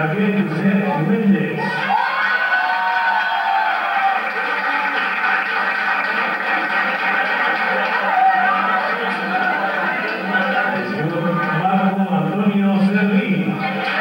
Raquel Méndez. Marco Antonio Servín.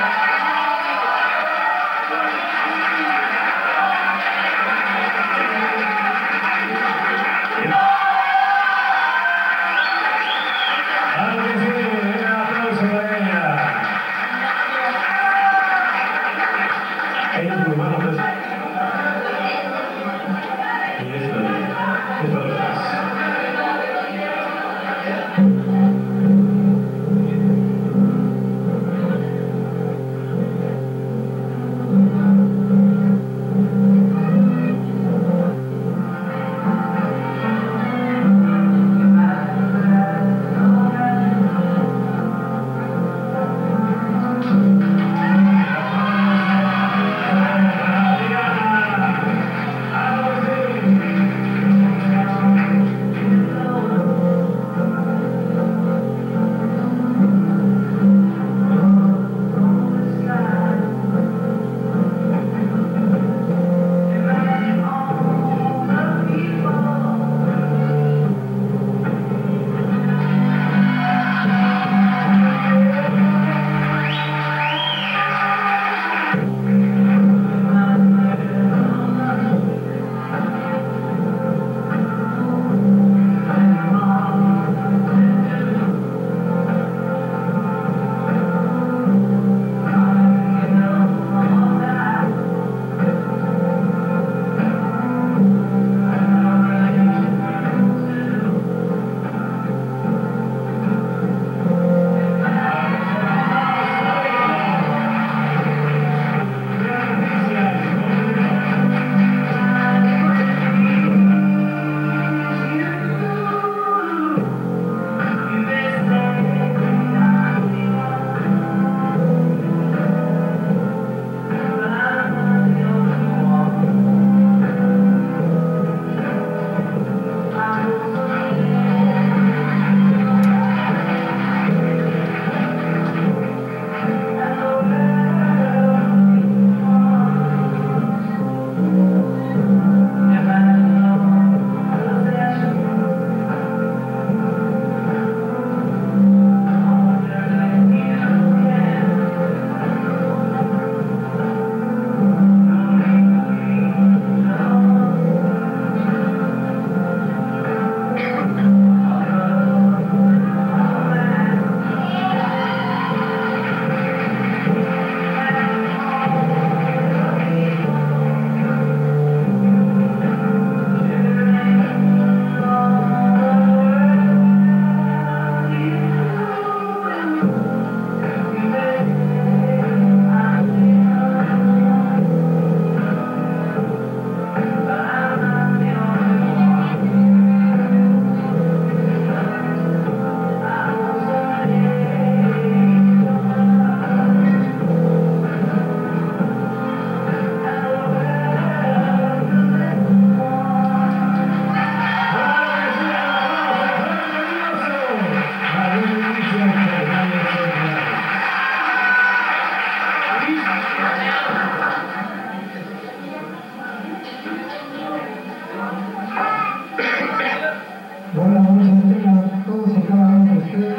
Buenas noches a todos y cada uno de ustedes.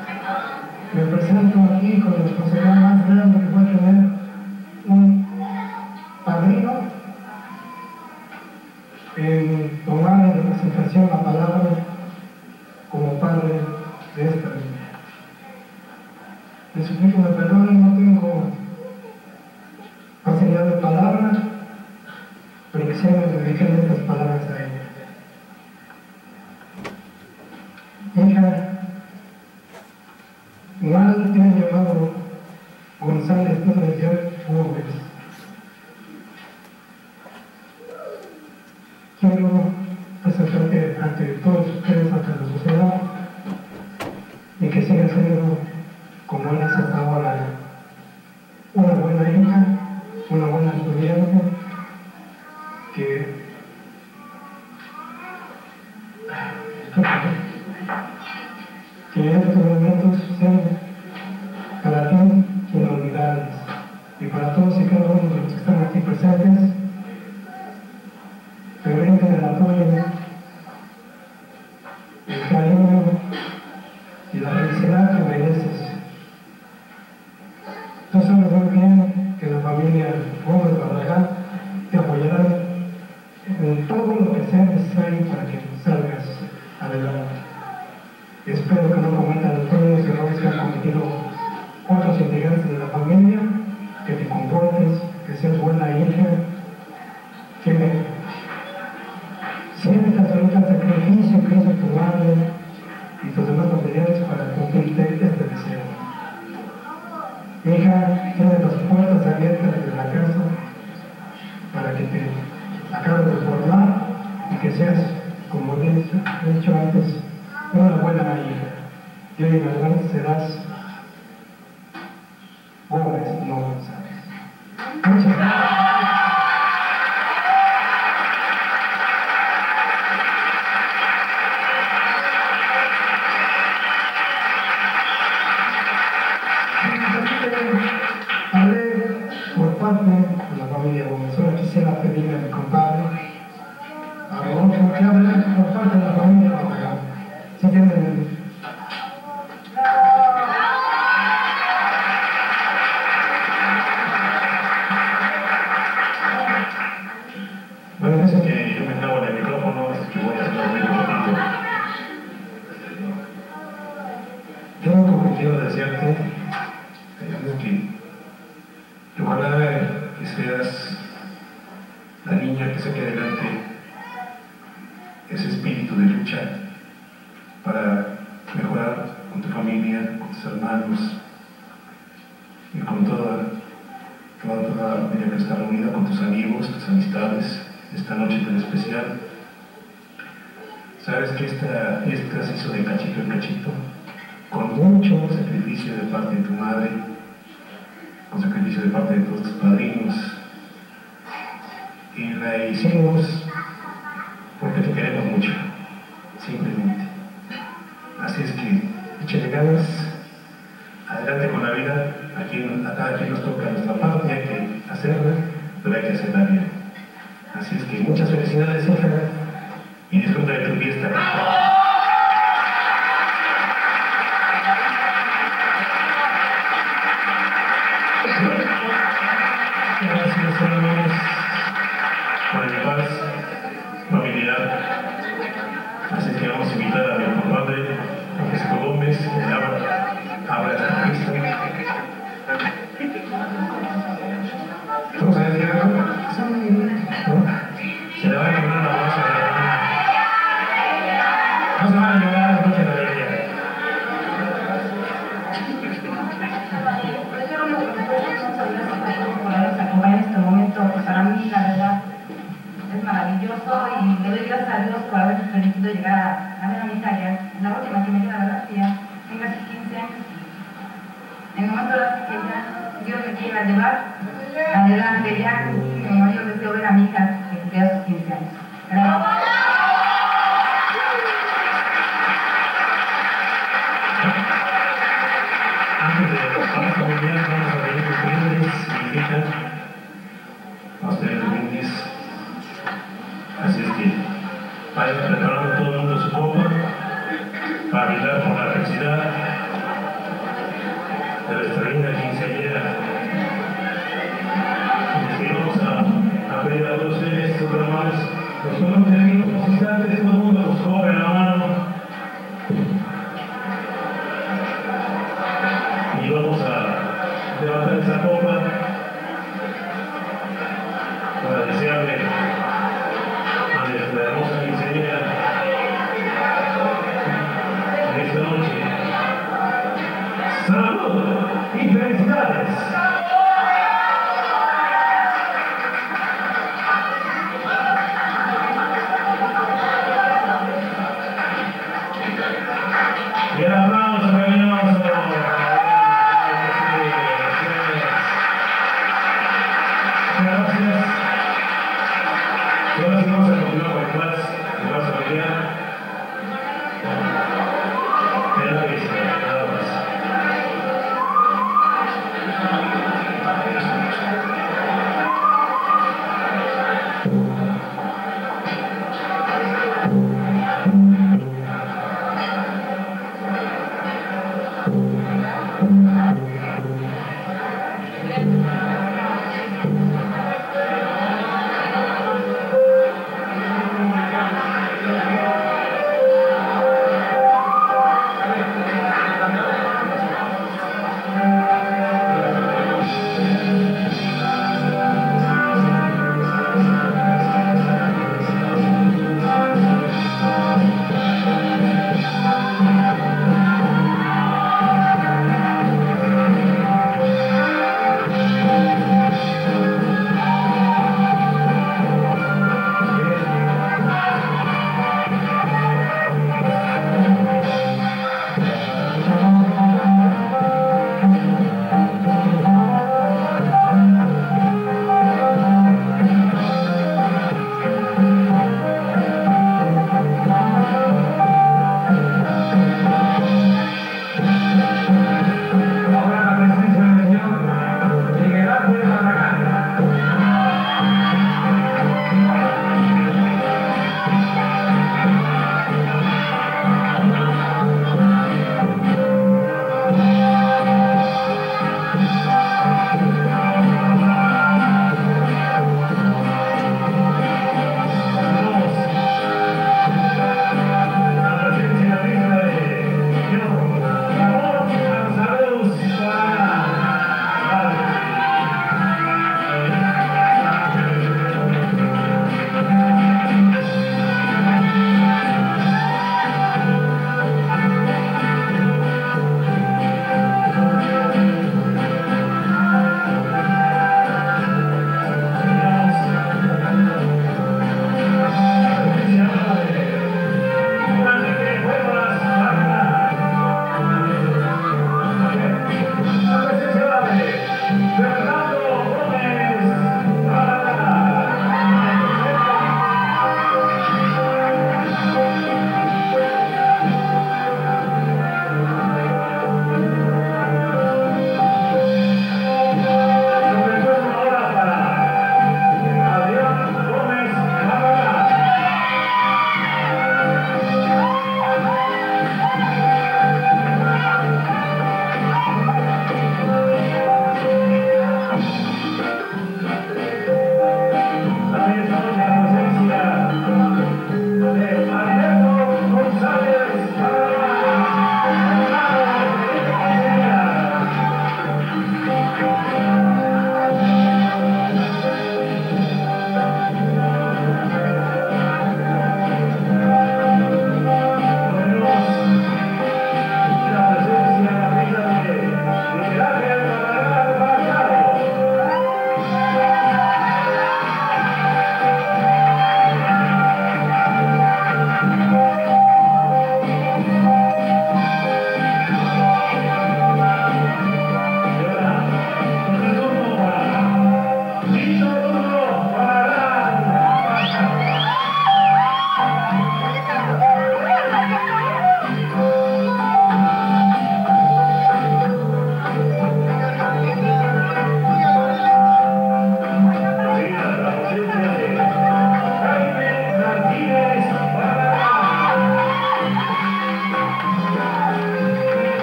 Me presento aquí con la responsabilidad más grande que puede tener un padrino en tomar en representación la palabra como padre de esta niña. Les suplico me perdonen, no tengo facilidad de palabra, pero quisiera dedicar estas palabras a ella. Hija, mal te han llamado González Torres Gómez. Quiero presentarte ante todos ustedes, ante la sociedad, y que siga siendo, como eres hasta ahora, una buena hija, una buena estudiante, que estos momentos sean para ti inolvidables y para todos presentes, te brinden el apoyo, el cariño y la felicidad que mereces. Tú sabes muy bien que la familia Gómez Barragán te apoyará en todo lo que sea necesario para que salgas adelante. Espero que no cometan los mismos errores que han cometido otros integrantes de la familia, que te comportes, que seas buena hija, que sientas ahorita el sacrificio que hizo tu madre y tus demás familiares para cumplirte este deseo. Hija, tienes las puertas abiertas desde la casa para que te acabes de formar y que seas, como he dicho antes, una buena hija. Y hoy en adelante serás Gómez, no González. Muchas gracias. Hablé por parte de la familia Gómez. Ahora quisiera pedirle a mi compadre, a Rodolfo, que hable por parte de la familia Barragán. Si tienen... Bueno, eso que yo me clavo en el micrófono, es que voy a hacer lo mismo contigo. Yo lo único que quiero desearte es que ojalá que seas la niña que saque adelante ese espíritu de lucha para mejorar con tu familia, con tus hermanos y con toda la familia que está reunida, con tus amigos, tus amistades, esta noche tan especial. Sabes que esta fiesta se hizo de cachito en cachito, con mucho sacrificio de parte de tu madre, con sacrificio de parte de todos tus padrinos, y la hicimos porque te queremos mucho, simplemente. Así es que échale ganas, adelante con la vida. A cada quien nos toca nuestra parte, hay que hacerla, pero hay que hacerla bien. Así es que muchas felicidades, hija, y disfruta de tu fiesta. Gracias, hermanos, por el paz familiar. Así que vamos a invitar a mi compadre, Francisco Gómez, que abra esta fiesta. ¿Vamos a decir algo? Se le va a quemar la voz a la... No se van a llorar la noche de la alegría. En este momento, pues para mí la verdad es maravilloso y le doy gracias a Dios por haber permitido llegar a ver a mi hija ya en la última que me queda, ¿verdad? Que ya tenga sus 15 años. En el momento que ya Dios me quiera llevar adelante ya, como yo deseo ver a mi hija que cumplía sus 15 años. Gracias. Antes de pasar familiar, vamos a pedir los brindis, mi hija. Vamos a tener los brindis. Así es que vayan preparando todo el mundo su copa para brindar por la felicidad de nuestra linda quinceañera. Y que vamos a pedir a todos ustedes, sus hermanos, los vamos a tener unos instantes, todo el mundo nos coge la mano. Y vamos a levantar esa copa para desearle a nuestra hermosa quinceañera en esta noche salud y felicidades. Y el aplauso cariñoso. Gracias. Ahora sí vamos a continuar con el más familiar. De la vista, nada más.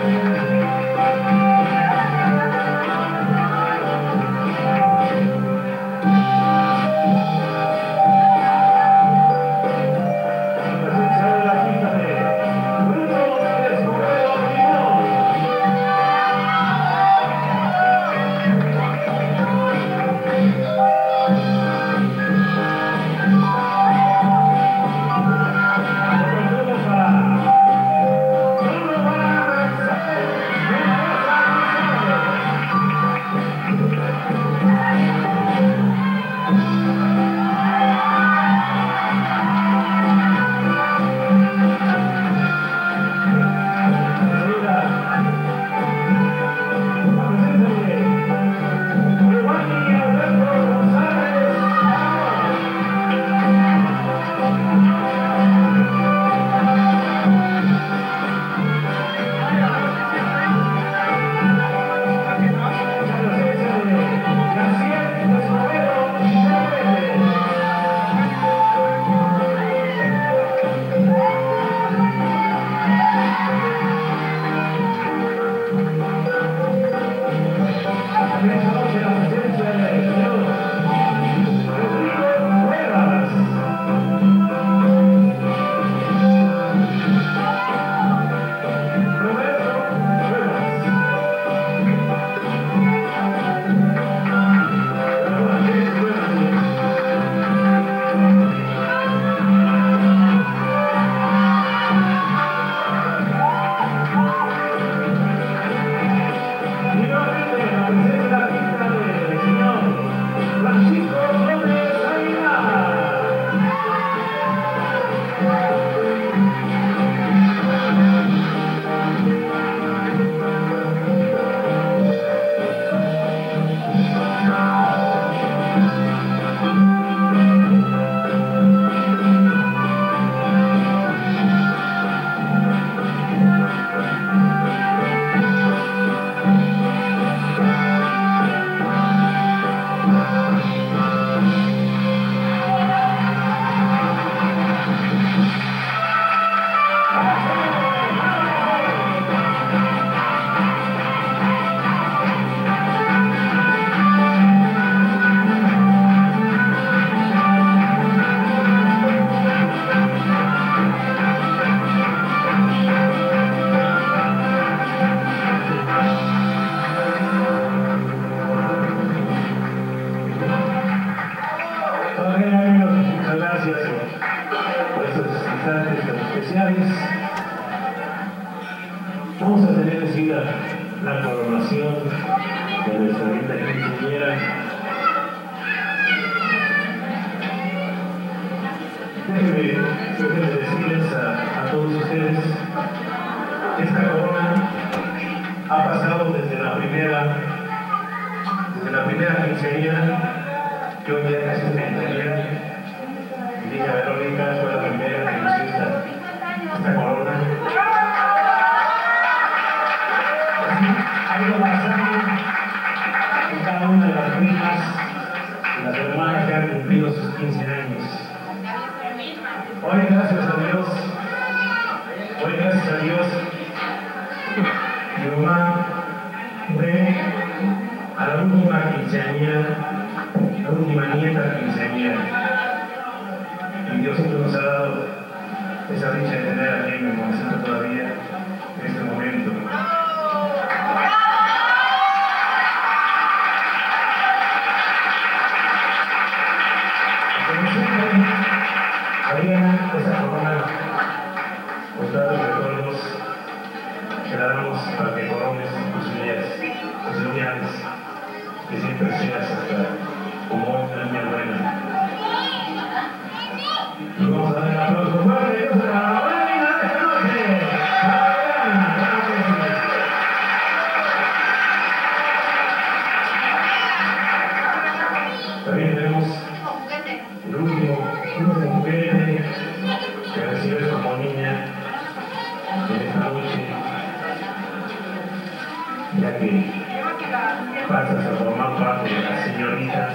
Vamos a tener enseguida la coronación de nuestra linda quinceañera. Déjenme decirles a todos ustedes, esta corona ha pasado desde la primera quinceañera, que hoy ya casi se entendió. Mi niña Verónica fue la primera que lució esta corona. Ha ido pasando con cada una de las primas y las hermanas que han cumplido sus 15 años. Hoy, gracias a Dios, mi mamá fue a la última quinceañera, la última nieta quinceañera. Y Diosito nos ha dado esa dicha de tener aquí en mi mamacita todavía en este momento. Ariana, esa corona, os da los recuerdos que la damos para que corones tus lugares, que siempre seas hasta como una niña buena. Y vamos a dar un aplauso fuerte a la reina de esta noche, Ariana. También tenemos el último juguete que recibes como niña en esta noche, ya que pasas a formar parte de las señoritas.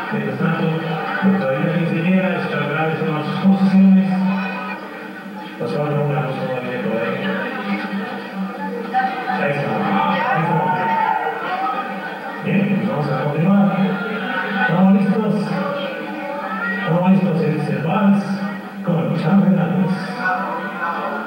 Mientras tanto, nuestra divina quinceañera descargará de nuestras posiciones. Pasamos a una cosa todavía por ahí. Ahí está. Bien, pues vamos a continuar. ¿Estamos listos? ¿Estamos listos? Se dice el vals con chambelanes.